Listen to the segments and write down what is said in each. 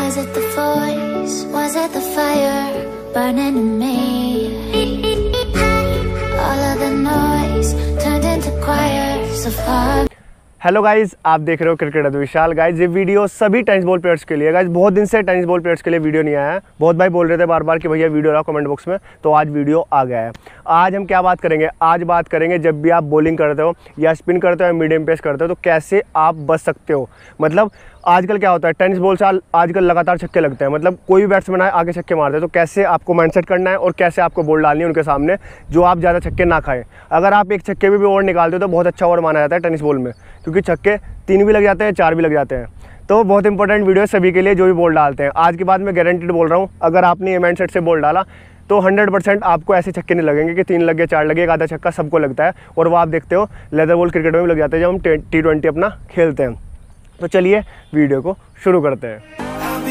Was it the voice? Was it the fire burning in me? All of the noise turned into choirs of heart. Hello guys, आप देख रहे हो cricket Vishal. Guys ये video सभी tennis ball players के लिए। Guys बहुत दिन से टेनिस बॉल प्लेयर्स के लिए वीडियो नहीं आया है। बहुत भाई बोल रहे थे बार बार कि भैया वीडियो लाओ कमेंट बॉक्स में, तो आज वीडियो आ गया है। आज हम क्या बात करेंगे? आज बात करेंगे जब भी आप बॉलिंग करते हो या स्पिन करते हो या मीडियम पेस करते हो तो कैसे आप बच सकते हो। मतलब आजकल क्या होता है, टेनिस बॉल से आजकल लगातार छक्के लगते हैं। मतलब कोई भी बैट्समैन आए आगे छक्के मारते हैं, तो कैसे आपको माइंडसेट करना है और कैसे आपको बॉल डालनी है उनके सामने जो आप ज़्यादा छक्के ना खाएं। अगर आप एक छक्के भी ओवर निकालते हो तो बहुत अच्छा ओवर माना जाता है टेनिस बॉल में, क्योंकि छक्के 3 भी लग जाते हैं, 4 भी लग जाते हैं। तो बहुत इंपॉर्टेंट वीडियो है सभी के लिए जो भी बॉल डालते हैं। आज के बाद मैं गारंटीड बोल रहा हूँ, अगर आपने ये माइंडसेट से बॉल डाला तो 100% आपको ऐसे छक्के नहीं लगेंगे कि 3 लगे 4 लगे। एक आधा छक्का सबको लगता है, और वो आप देखते हो लेदर बॉल क्रिकेट में भी लग जाते हैं जब हम T20 अपना खेलते हैं। तो चलिए वीडियो को शुरू करते हैं।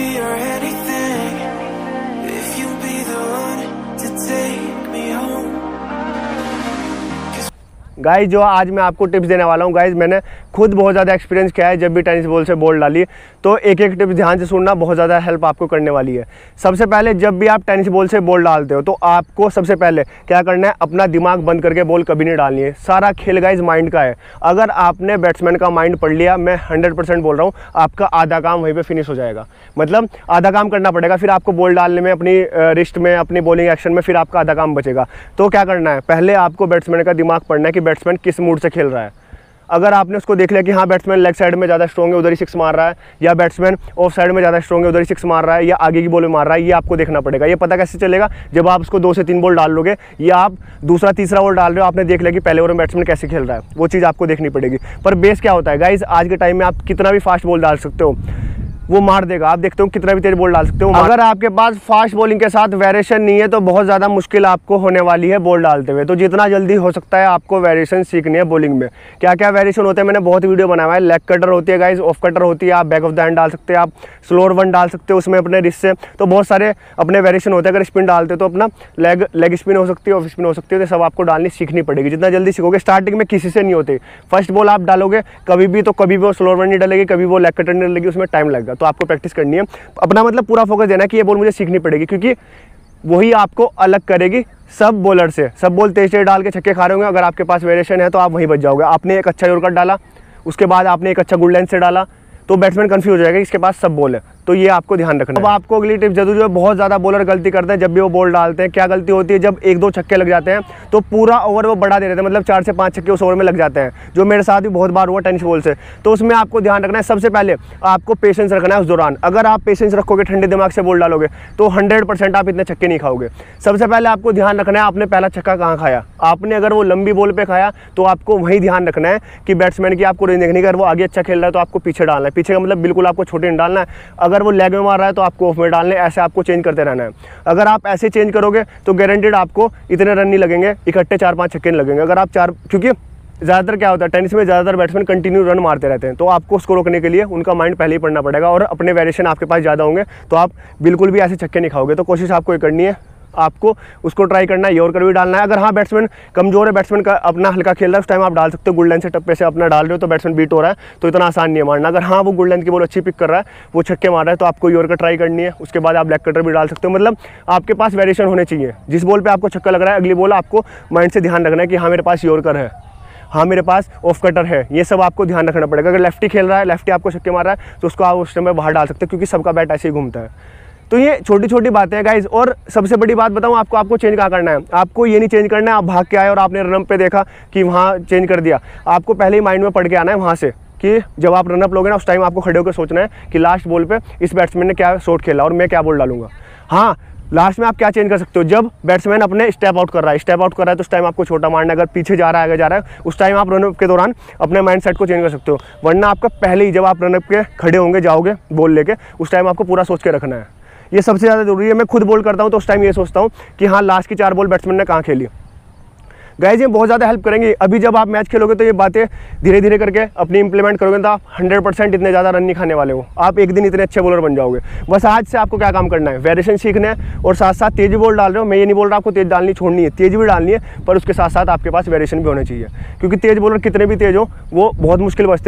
गाइज जो आज मैं आपको टिप्स देने वाला हूँ, गाइज मैंने खुद बहुत ज़्यादा एक्सपीरियंस किया है। जब भी टेनिस बॉल से बॉल डाली तो एक एक टिप्स ध्यान से सुनना, बहुत ज़्यादा हेल्प आपको करने वाली है। सबसे पहले जब भी आप टेनिस बॉल से बॉल डालते हो तो आपको सबसे पहले क्या करना है, अपना दिमाग बंद करके बॉल कभी नहीं डालनी है। सारा खेल गाइज माइंड का है। अगर आपने बैट्समैन का माइंड पढ़ लिया, मैं 100% बोल रहा हूँ, आपका आधा काम वहीं पर फिनिश हो जाएगा। मतलब आधा काम करना पड़ेगा, फिर आपको बॉल डालने में, अपनी रिस्ट में, अपनी बॉलिंग एक्शन में फिर आपका आधा काम बचेगा। तो क्या करना है, पहले आपको बैट्समैन का दिमाग पढ़ना है कि बैट्समैन किस मूड से खेल रहा है। अगर आपने उसको देख लिया कि हाँ बैट्समैन लेग साइड में ज़्यादा स्ट्रॉन्ग है, उधर ही 6 मार रहा है, या बैट्समैन ऑफ साइड में ज़्यादा स्ट्रॉन्ग है, उधर ही 6 मार रहा है, या आगे की बॉल में मार रहा है, ये आपको देखना पड़ेगा। ये पता कैसे चलेगा? जब आप उसको 2 से 3 बॉल डाल लोगे, या आप दूसरा तीसरा बॉल डाल रहे हो, आपने देख लिया कि पहले ओवर में बैट्समैन कैसे खेल रहा है, वो चीज़ आपको देखनी पड़ेगी। पर बेस क्या होता है गाइज, आज के टाइम में आप कितना भी फास्ट बॉल डाल सकते हो, वो मार देगा। आप देखते हो कितना भी तेज बॉल डाल सकते हो। अगर आपके पास फास्ट बॉलिंग के साथ वेरिएशन नहीं है तो बहुत ज़्यादा मुश्किल आपको होने वाली है बॉल डालते हुए। तो जितना जल्दी हो सकता है आपको वेरिएशन सीखनी है बॉलिंग में। क्या क्या वेरिएशन होते हैं मैंने बहुत वीडियो बनाया है। लेग कटर होती है गाइज, ऑफ कटर होती है, आप बैक ऑफ द हैंड डाल सकते हैं, आप स्लोअर वन डाल सकते हो उसमें अपने रिस्ट से। तो बहुत सारे अपने वेरिएशन होते हैं। अगर स्पिन डालते हो तो अपना लेग स्पिन हो सकती है, ऑफ स्पिन हो सकती है। तो सब आपको डालनी सीखनी पड़ेगी। जितना जल्दी सीखोगे, स्टार्टिंग में किसी से नहीं होते। फर्स्ट बॉल आप डालोगे कभी भी तो कभी वो स्लोअर वन नहीं डलेगी, कभी वो लेग कटर नहीं डलेगी, उसमें टाइम लगेगा। तो आपको प्रैक्टिस करनी है, अपना मतलब पूरा फोकस देना है कि ये बॉल मुझे सीखनी पड़ेगी, क्योंकि वही आपको अलग करेगी सब बॉलर से। सब बॉल तेज डाल के छक्के खा रहे होंगे, अगर आपके पास वेरिएशन है तो आप वहीं बच जाओगे। आपने एक अच्छा यॉर्कर डाला, उसके बाद आपने एक अच्छा गुड लेंथ से डाला, तो बैट्समैन कंफ्यूज हो जाएगा इसके पास सब बॉल है। तो ये आपको ध्यान रखना है। अब आपको अगली टिप जरूरी है। बहुत ज़्यादा बॉलर गलती करते हैं जब भी वो बॉल डालते हैं। क्या गलती होती है, जब 1-2 छक्के लग जाते हैं तो पूरा ओवर वो बढ़ा दे देते हैं। मतलब 4 से 5 छक्के उस ओवर में लग जाते हैं, जो मेरे साथ भी बहुत बार हुआ टेनिस बॉल से। तो उसमें आपको ध्यान रखना है, सबसे पहले आपको पेशेंस रखना है उस दौरान। अगर आप पेशेंस रखोगे, ठंडे दिमाग से बॉल डालोगे, तो 100% आप इतने छक्के नहीं खाओगे। सबसे पहले आपको ध्यान रखना है आपने पहला छक्का कहाँ खाया। आपने अगर वो लंबी बॉल पे खाया तो आपको वही ध्यान रखना है कि बैट्समैन की आपको रेंज देखनी है। अगर वो आगे अच्छा खेल रहा है तो आपको पीछे डालना है। पीछे का मतलब बिल्कुल आपको छोटे नहीं डालना है। अगर वो लेग में मार रहा है तो आपको ऑफ में डालने, ऐसे आपको चेंज करते रहना है। अगर आप ऐसे चेंज करोगे तो गारंटेड आपको इतने रन नहीं लगेंगे, इकट्ठे 4-5 छक्के नहीं लगेंगे। अगर आप क्योंकि ज़्यादातर क्या होता है टेनिस में, ज़्यादातर बैट्समैन कंटिन्यू रन मारते रहते हैं। तो आपको उसको रोकने के लिए उनका माइंड पहले ही पढ़ना पड़ेगा, और अपने वेरिएशन आपके पास ज़्यादा होंगे तो आप बिल्कुल भी ऐसे छक्के नहीं खाओगे। तो कोशिश आपको ये करनी है, आपको उसको ट्राई करना है, यॉर्कर भी डालना है। अगर हाँ बैट्समैन कमजोर है, बैट्समैन का अपना हल्का खेल रहा है, उस टाइम आप डाल सकते हो गुड लेंथ से टप्पे से अपना डाल रहे हो तो बैट्समैन बीट हो रहा है, तो इतना आसान नहीं है मारना। अगर हाँ वो गुड लेंथ की बॉल अच्छी पिक कर रहा है, वो छक्के मार रहा है, तो आपको यॉर्कर ट्राई करनी है। उसके बाद आप लेग कटर भी डाल सकते हो। मतलब आपके पास वेरिएशन होने चाहिए। जिस बॉल पर आपको छक्का लग रहा है, अगली बॉल आपको माइंड से ध्यान रखना है कि हाँ मेरे पास यॉर्कर है, हाँ मेरे पास ऑफ कटर है। ये सब आपको ध्यान रखना पड़ेगा। अगर लेफ्टी खेल रहा है, लेफ्टी आपको छक्के मार रहा है, तो उसको आप उस टाइम में बाहर डाल सकते हो, क्योंकि सबका बैट ऐसे ही घूमता है। तो ये छोटी छोटी बातें हैं गाइज। और सबसे बड़ी बात बताऊं आपको चेंज कहाँ करना है। आपको ये नहीं चेंज करना है आप भाग के आए और आपने रनअप पे देखा कि वहाँ चेंज कर दिया। आपको पहले ही माइंड में पढ़ के आना है वहाँ से कि जब आप रनअप लोगे ना, उस टाइम आपको खड़े होकर सोचना है कि लास्ट बॉल पे इस बैट्समैन ने क्या शॉट खेला और मैं क्या बॉल डालूंगा। हाँ, लास्ट में आप क्या चेंज कर सकते हो, जब बैट्समैन अपने स्टेप आउट कर रहा है तो उस टाइम आपको छोटा मारना है। अगर पीछे जा रहा है, आगे जा रहा है, उस टाइम आप रनअप के दौरान अपने माइंड सेट को चेंज कर सकते हो। वरना आपका पहले ही जब आप रनअप के खड़े होंगे, जाओगे बॉल लेके, उस टाइम आपको पूरा सोच के रखना है। ये सबसे ज़्यादा जरूरी है। मैं खुद बॉल करता हूँ तो उस टाइम ये सोचता हूँ कि हाँ लास्ट की 4 बॉल बैट्समैन ने कहाँ खेली। गाइज ये बहुत ज़्यादा हेल्प करेंगे। अभी जब आप मैच खेलोगे तो ये बातें धीरे धीरे करके अपनी इंप्लीमेंट करोगे तो आप 100% इतने ज़्यादा रन नहीं खाने वाले हो। आप एक दिन इतने अच्छे बॉलर बन जाओगे। बस आज से आपको क्या काम करना है, वेरिएशन सीखना है और साथ साथ तेज़ी बॉल डाल रहे हो। मैं ये नहीं बोल रहा आपको तेज़ डालनी छोड़नी है, तेज़ भी डालनी है, पर उसके साथ साथ आपके पास वेरिएशन भी होने चाहिए। क्योंकि तेज़ बॉलर कितने भी तेज़ हो वो बहुत मुश्किल बचते हैं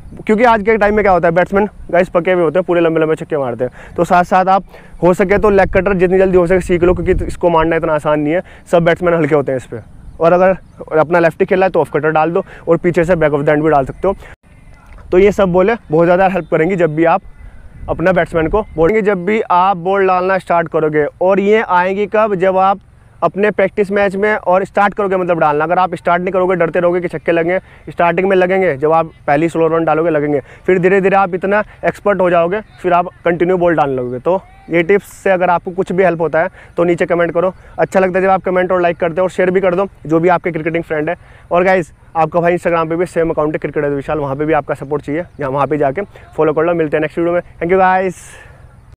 क्योंकि आज के टाइम में क्या होता है, बैट्समैन गाइस पके हुए होते हैं, पूरे लंबे लंबे छक्के मारते हैं। तो साथ साथ आप हो सके तो लेग कटर जितनी जल्दी हो सके सीख लो, क्योंकि इसको मारना इतना आसान नहीं है, सब बैट्समैन हल्के होते हैं इस पर। और अगर अपना लेफ्टी खेला है तो ऑफ कटर डाल दो, और पीछे से बैक ऑफ द हैंड भी डाल सकते हो। तो ये सब बॉलें बहुत ज़्यादा हेल्प करेंगी जब भी आप अपना बैट्समैन को बोलेंगे, जब भी आप बॉल डालना स्टार्ट करोगे। और ये आएंगी कब, जब आप अपने प्रैक्टिस मैच में और स्टार्ट करोगे मतलब डालना। अगर आप स्टार्ट नहीं करोगे, डरते रहोगे कि छक्के लगेंगे, स्टार्टिंग में लगेंगे, जब आप पहली स्लो रन डालोगे लगेंगे, फिर धीरे धीरे आप इतना एक्सपर्ट हो जाओगे, फिर आप कंटिन्यू बॉल डालने लगोगे। तो ये टिप्स से अगर आपको कुछ भी हेल्प होता है तो नीचे कमेंट करो। अच्छा लगता है जब आप कमेंट और लाइक करते हो, और शेयर भी कर दो जो भी आपके क्रिकेटिंग फ्रेंड है। और गाइस आपका भाई इंस्टाग्राम पे भी सेम अकाउंट है क्रिकेटर विशाल, वहाँ पे भी आपका सपोर्ट चाहिए, यहाँ वहाँ पे जाके फॉलो कर लो। मिलते हैं नेक्स्ट वीडियो में। Thank you guys.